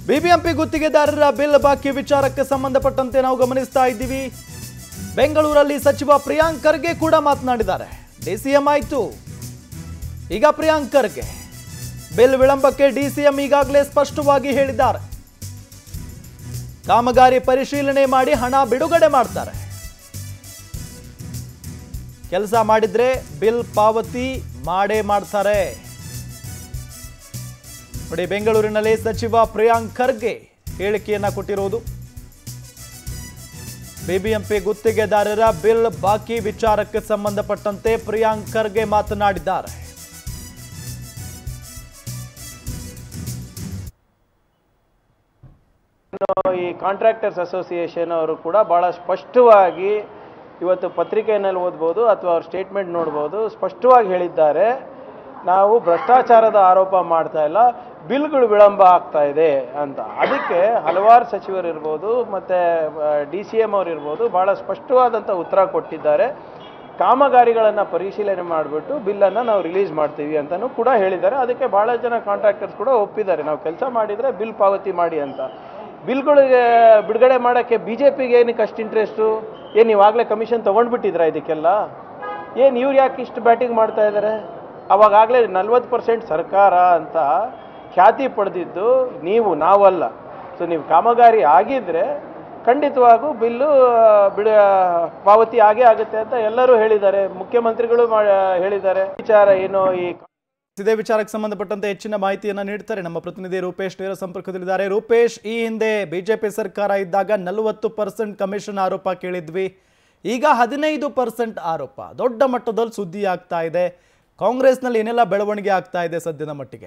BBMP ಗುತ್ತಿಗೆದಾರರ bill ಬಾಕಿ ವಿಚಾರಕ್ಕೆ ಸಂಬಂಧಪಟ್ಟಂತೆ ನಾವು ಗಮನಿಸ್ತಾ ಇದ್ದೀವಿ. ಬೆಂಗಳೂರಲ್ಲಿ ಸಚಿವ ಪ್ರಿಯಾಂಕ್ ಖರ್ಗೆ ಕೂಡ ಮಾತನಾಡಿದ್ದಾರೆ. ಡಿಸಿಎಂ ಆಯ್ತು, ಈಗ ಪ್ರಿಯಾಂಕ್ ಖರ್ಗೆ ಬಿಲ್ ವಿಳಂಬಕ್ಕೆ ಡಿಸಿಎಂ ಈಗಾಗಲೇ ಸ್ಪಷ್ಟವಾಗಿ ಹೇಳಿದ್ದಾರೆ. ಕಾಮಗಾರಿ ಪರಿಶೀಲನೆ ಮಾಡಿ ಹಣ ಬಿಡುಗಡೆ ಮಾಡ್ತಾರೆ. ಕೆಲಸ ಮಾಡಿದ್ರೆ ಬಿಲ್ ಪಾವತಿ ಮಾಡೇ ಮಾಡ್ತಾರೆ. ನೋಡಿ, ಬೆಂಗಳೂರಿನಲ್ಲಿ ಸಚಿವ ಪ್ರಿಯಾಂಕ್ ಖರ್ಗೆ ಹೇಳಿಕೆಯನ್ನ ಕೊಟ್ಟಿರುವುದು. ಬಿಬಿಎಂಪಿ ಗುತ್ತಿಗೆದಾರರ ಬಿಲ್ ಬಾಕಿ ವಿಚಾರಕ್ಕೆ ಸಂಬಂಧಪಟ್ಟಂತೆ ಪ್ರಿಯಾಂಕ್ ಖರ್ಗೆ ಮಾತನಾಡಿದ್ದಾರೆ. ಈ ಕಾಂಟ್ರಾಕ್ಟರ್ಸ್ ಅಸೋಸಿಯೇಷನ್ ಅವರು ಕೂಡ ಬಹಳ ಸ್ಪಷ್ಟವಾಗಿ ಇವತ್ತು ಪತ್ರಿಕೆಯಲ್ಲಿ ಓದಬಹುದು ಅಥವಾ ಅವ್ರ ಸ್ಟೇಟ್ಮೆಂಟ್ ನೋಡ್ಬೋದು, ಸ್ಪಷ್ಟವಾಗಿ ಹೇಳಿದ್ದಾರೆ. ನಾವು ಭ್ರಷ್ಟಾಚಾರದ ಆರೋಪ ಮಾಡ್ತಾ ಇಲ್ಲ, ಬಿಲ್ಗಳು ವಿಳಂಬ ಆಗ್ತಾ ಇದೆ ಅಂತ. ಅದಕ್ಕೆ ಹಲವಾರು ಸಚಿವರು ಇರ್ಬೋದು ಮತ್ತು DCM ಅವರು ಇರ್ಬೋದು ಭಾಳ ಸ್ಪಷ್ಟವಾದಂಥ ಉತ್ತರ ಕೊಟ್ಟಿದ್ದಾರೆ. ಕಾಮಗಾರಿಗಳನ್ನು ಪರಿಶೀಲನೆ ಮಾಡಿಬಿಟ್ಟು ಬಿಲ್ಲನ್ನು ನಾವು ರಿಲೀಸ್ ಮಾಡ್ತೀವಿ ಅಂತಲೂ ಕೂಡ ಹೇಳಿದ್ದಾರೆ. ಅದಕ್ಕೆ ಭಾಳ ಜನ ಕಾಂಟ್ರಾಕ್ಟರ್ಸ್ ಕೂಡ ಒಪ್ಪಿದ್ದಾರೆ, ನಾವು ಕೆಲಸ ಮಾಡಿದರೆ ಬಿಲ್ ಪಾವತಿ ಮಾಡಿ ಅಂತ. ಬಿಲ್ಗಳಿಗೆ ಬಿಡುಗಡೆ ಮಾಡೋಕ್ಕೆ BJPಗೆ ಏನಕ್ಕೆ ಅಷ್ಟು ಇಂಟ್ರೆಸ್ಟು? ಏನು ಇವಾಗಲೇ ಕಮಿಷನ್ ತೊಗೊಂಡ್ಬಿಟ್ಟಿದ್ರಾ ಇದಕ್ಕೆಲ್ಲ? ಏನು ಇವ್ರು ಯಾಕೆ ಇಷ್ಟು ಬ್ಯಾಟಿಂಗ್ ಮಾಡ್ತಾ ಇದ್ದಾರೆ? ಅವಾಗಲೇ 40% ಸರ್ಕಾರ ಅಂತ ಖ್ಯಾತಿ ಪಡೆದಿದ್ದು ನಾವಲ್ಲ. ಸೊ ನೀವು ಕಾಮಗಾರಿ ಆಗಿದ್ದರೆ ಖಂಡಿತವಾಗೂ ಬಿಲ್ಲು ಪಾವತಿ ಆಗೇ ಆಗುತ್ತೆ ಅಂತ ಎಲ್ಲರೂ ಹೇಳಿದ್ದಾರೆ, ಮುಖ್ಯಮಂತ್ರಿಗಳು ಹೇಳಿದ್ದಾರೆ. ವಿಚಾರ ಏನು, ಇದೇ ವಿಚಾರಕ್ಕೆ ಸಂಬಂಧಪಟ್ಟಂತೆ ಹೆಚ್ಚಿನ ಮಾಹಿತಿಯನ್ನು ನೀಡ್ತಾರೆ ನಮ್ಮ ಪ್ರತಿನಿಧಿ ರೂಪೇಶ್ ನೇರ ಸಂಪರ್ಕದಲ್ಲಿದ್ದಾರೆ. ರೂಪೇಶ್, ಈ ಹಿಂದೆ ಬಿಜೆಪಿ ಸರ್ಕಾರ ಇದ್ದಾಗ 40% ಕಮಿಷನ್ ಆರೋಪ ಕೇಳಿದ್ವಿ, ಈಗ 15% ಆರೋಪ ದೊಡ್ಡ ಮಟ್ಟದಲ್ಲಿ ಸುದ್ದಿ ಆಗ್ತಾ ಇದೆ. ಕಾಂಗ್ರೆಸ್ನಲ್ಲಿ ಏನೆಲ್ಲ ಬೆಳವಣಿಗೆ ಆಗ್ತಾ ಇದೆ ಸದ್ಯದ ಮಟ್ಟಿಗೆ?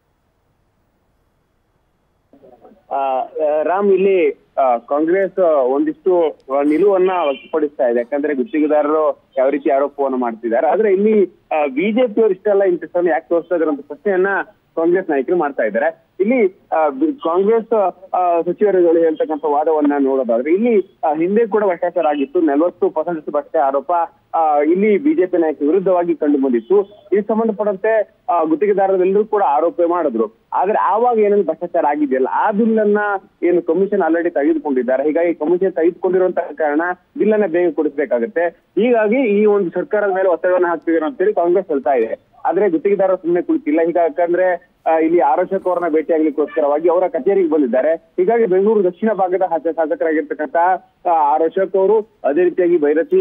ರಾಮ್, ಇಲ್ಲಿ ಕಾಂಗ್ರೆಸ್ ಒಂದಿಷ್ಟು ನಿಲುವನ್ನ ವ್ಯಕ್ತಪಡಿಸ್ತಾ ಇದೆ. ಯಾಕಂದ್ರೆ ಗುತ್ತಿಗೆದಾರರು ಯಾವ ರೀತಿ ಆರೋಪವನ್ನು ಮಾಡ್ತಿದ್ದಾರೆ, ಆದ್ರೆ ಇಲ್ಲಿ ಬಿಜೆಪಿ ಅವರು ಇಷ್ಟೆಲ್ಲ ಇಂಟ್ರೆಸ್ಟ್ ಅನ್ನು ಯಾಕೆ ತೋರಿಸ್ತಾ ಇದ್ದಾರೆ ಅಂತ ಪ್ರಶ್ನೆಯನ್ನ ಕಾಂಗ್ರೆಸ್ ನಾಯಕರು ಮಾಡ್ತಾ ಇದ್ದಾರೆ. ಇಲ್ಲಿ ಕಾಂಗ್ರೆಸ್ ಸಚಿವರುಗಳು ಹೇಳ್ತಕ್ಕಂಥ ವಾದವನ್ನ ನೋಡೋದಾದ್ರೆ ಇಲ್ಲಿ ಹಿಂದೆ ಕೂಡ ಭ್ರಷ್ಟಾಚಾರ ಆಗಿತ್ತು. 40% ಭ್ರಷ್ಟಾಚಾರ ಆರೋಪ ಇಲ್ಲಿ ಬಿಜೆಪಿ ನಾಯಕರ ವಿರುದ್ಧವಾಗಿ ಕಂಡು ಬಂದಿತ್ತು. ಇದಕ್ಕೆ ಸಂಬಂಧಪಟ್ಟಂತೆ ಗುತ್ತಿಗೆದಾರರೆಲ್ಲರೂ ಕೂಡ ಆರೋಪ ಮಾಡಿದ್ರು. ಆದ್ರೆ ಆವಾಗ ಏನೇನು ಭ್ರಷ್ಟಾಚಾರ ಆಗಿದೆಯಲ್ಲ ಆ ಬಿಲ್ ಅನ್ನ ಏನು ಕಮಿಷನ್ ಆಲ್ರೆಡಿ ತೆಗೆದುಕೊಂಡಿದ್ದಾರೆ. ಹೀಗಾಗಿ ಕಮಿಷನ್ ತೆಗೆದುಕೊಂಡಿರುವಂತಹ ಕಾರಣ ಬಿಲ್ ಅನ್ನ ಬೇಗ ಕೊಡಿಸಬೇಕಾಗುತ್ತೆ. ಹೀಗಾಗಿ ಈ ಒಂದು ಸರ್ಕಾರದ ಮೇಲೆ ಒತ್ತಡವನ್ನು ಹಾಕ್ತಿದ್ದಾರೆ ಅಂತೇಳಿ ಕಾಂಗ್ರೆಸ್ ಹೇಳ್ತಾ ಇದೆ. ಆದ್ರೆ ಗುತ್ತಿಗೆದಾರರು ಸುಮ್ಮನೆ ಕುಳಿತಿಲ್ಲ. ಯಾಕಂದ್ರೆ ಇಲ್ಲಿ ಆರೋಶಕ್ ಅವರನ್ನ ಭೇಟಿಯಾಗ್ಲಿಕ್ಕೋಸ್ಕರವಾಗಿ ಅವರ ಕಚೇರಿಗೆ ಬಂದಿದ್ದಾರೆ. ಹೀಗಾಗಿ ಬೆಂಗಳೂರು ದಕ್ಷಿಣ ಭಾಗದ ಶಾಸಕರಾಗಿರ್ತಕ್ಕಂಥ ಆರೋಶಕ್ ಅವರು, ಅದೇ ರೀತಿಯಾಗಿ ಭೈರತಿ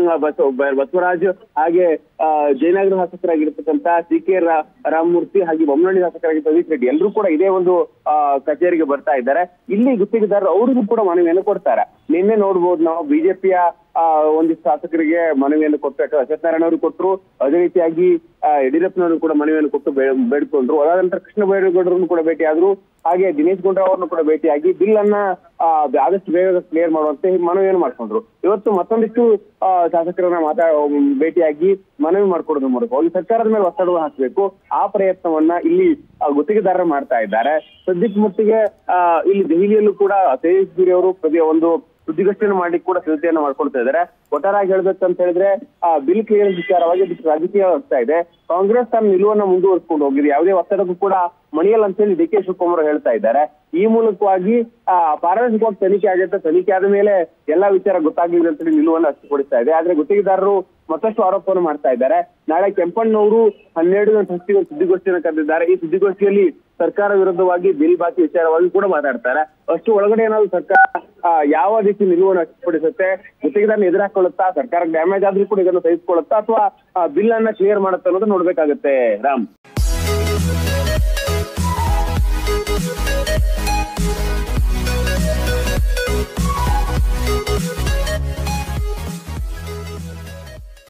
ಬಸವರಾಜ್, ಹಾಗೆ ಜಯನಗರ ಶಾಸಕರಾಗಿರ್ತಕ್ಕಂಥ CK ರಾಮಮೂರ್ತಿ, ಹಾಗೆ ಬೊಮ್ಮನಹಳ್ಳಿ ಶಾಸಕರಾಗಿದ್ದ ಪ್ರದೀಪ್ ರೆಡ್ಡಿ ಎಲ್ಲರೂ ಕೂಡ ಇದೇ ಒಂದು ಕಚೇರಿಗೆ ಬರ್ತಾ ಇದ್ದಾರೆ. ಇಲ್ಲಿ ಗುತ್ತಿಗೆದಾರರು ಅವರಿಗೂ ಕೂಡ ಮನವಿಯನ್ನು ಕೊಡ್ತಾರೆ. ನಿನ್ನೆ ನೋಡ್ಬೋದು ನಾವು ಬಿಜೆಪಿಯ ಒಂದಿಷ್ಟು ಶಾಸಕರಿಗೆ ಮನವಿಯನ್ನು ಕೊಟ್ಟು ಅಶ್ವಥ್ ನಾರಾಯಣ ಅವರು ಕೊಟ್ಟರು. ಅದೇ ರೀತಿಯಾಗಿ ಯಡಿಯೂರಪ್ಪನವರು ಕೂಡ ಮನವಿಯನ್ನು ಕೊಟ್ಟು ಬೇಡ್ಕೊಂಡ್ರು. ಅದಾದ ನಂತರ ಕೃಷ್ಣ ಬೈರೇಗೌಡರನ್ನು ಕೂಡ ಭೇಟಿಯಾದ್ರು. ಹಾಗೆ ದಿನೇಶ್ ಗುಂಡೂರಾವ್ ಅವರನ್ನು ಕೂಡ ಭೇಟಿಯಾಗಿ ಬಿಲ್ ಅನ್ನ ಆದಷ್ಟು ಬೇಗ ಕ್ಲಿಯರ್ ಮಾಡುವಂತೆ ಮನವಿಯನ್ನು ಮಾಡ್ಕೊಂಡ್ರು. ಇವತ್ತು ಮತ್ತೊಂದಿಷ್ಟು ಶಾಸಕರನ್ನ ಭೇಟಿಯಾಗಿ ಮನವಿ ಮಾಡ್ಕೊಡೋದ್ರ ಮೂಲಕ ಒಂದು ಸರ್ಕಾರದ ಮೇಲೆ ಒತ್ತಡ ಹಾಕಬೇಕು, ಆ ಪ್ರಯತ್ನವನ್ನ ಇಲ್ಲಿ ಗುತ್ತಿಗೆದಾರರು ಮಾಡ್ತಾ ಇದ್ದಾರೆ. ಸದ್ಯಕ್ಕೆ ಮಟ್ಟಿಗೆ ಇಲ್ಲಿ ದೆಹಲಿಯಲ್ಲೂ ಕೂಡ ತೇಜಸ್ವಿ ಅವರು ಒಂದು ಸುದ್ದಿಗೋಷ್ಠಿಯನ್ನು ಮಾಡ್ಲಿಕ್ಕೆ ಕೂಡ ಸಿದ್ಧತೆಯನ್ನು ಮಾಡ್ಕೊಳ್ತಾ ಇದ್ದಾರೆ. ಒಟ್ಟಾರಾಗಿ ಹೇಳ್ಬೇಕಂತ ಹೇಳಿದ್ರೆ ಬಿಲ್ ಕ್ಲಿಯರೆನ್ಸ್ ವಿಚಾರವಾಗಿ ರಾಜಕೀಯ ಆಗ್ತಾ ಇದೆ. ಕಾಂಗ್ರೆಸ್ ತನ್ನ ನಿಲುವನ್ನ ಮುಂದುವರಿಸಿಕೊಂಡು ಹೋಗಿದೆ, ಯಾವುದೇ ಒತ್ತಡಕ್ಕೂ ಕೂಡ ಮಣಿಯಲ್ಲ ಅಂತೇಳಿ DK ಶಿವಕುಮಾರ್ ಹೇಳ್ತಾ ಇದ್ದಾರೆ. ಈ ಮೂಲಕವಾಗಿ ಪಾರದರ್ಶಕವಾಗಿ ತನಿಖೆ ಆಗುತ್ತೆ, ತನಿಖೆ ಆದ ಮೇಲೆ ಎಲ್ಲಾ ವಿಚಾರ ಗೊತ್ತಾಗಲಿದೆ ಅಂತೇಳಿ ನಿಲುವನ್ನು ಅಷ್ಟಪಡಿಸ್ತಾ ಇದೆ. ಆದ್ರೆ ಗುತ್ತಿಗೆದಾರರು ಮತ್ತಷ್ಟು ಆರೋಪವನ್ನು ಮಾಡ್ತಾ ಇದ್ದಾರೆ. ನಾಳೆ ಕೆಂಪಣ್ಣವರು 12 ಗಂಟೆ ಸುದ್ದಿಗೋಷ್ಠಿಯನ್ನು ಕರೆದಿದ್ದಾರೆ. ಈ ಸುದ್ದಿಗೋಷ್ಠಿಯಲ್ಲಿ ಸರ್ಕಾರ ವಿರುದ್ಧವಾಗಿ ಬಿಲ್ ಬಾಕಿ ವಿಚಾರವಾಗಿ ಕೂಡ ಮಾತಾಡ್ತಾರೆ. ಅಷ್ಟು ಒಳಗಡೆ ಏನಾದ್ರು ಸರ್ಕಾರ ಯಾವ ರೀತಿ ನಿಲುವನ್ನು ಅಷ್ಟಪಡಿಸುತ್ತೆ, ಗುತ್ತಿಗೆದಾರನ ಎದುರಾಕೊಳ್ಳುತ್ತಾ, ಸರ್ಕಾರಕ್ಕೆ ಡ್ಯಾಮೇಜ್ ಆದ್ರೂ ಕೂಡ ಇದನ್ನು ಸಹಿಸಿಕೊಳ್ಳುತ್ತಾ ಅಥವಾ ಬಿಲ್ ಅನ್ನ ಕ್ಲಿಯರ್ ಮಾಡುತ್ತಾ ಅನ್ನೋದು ನೋಡ್ಬೇಕಾಗುತ್ತೆ. ರಾಮ್.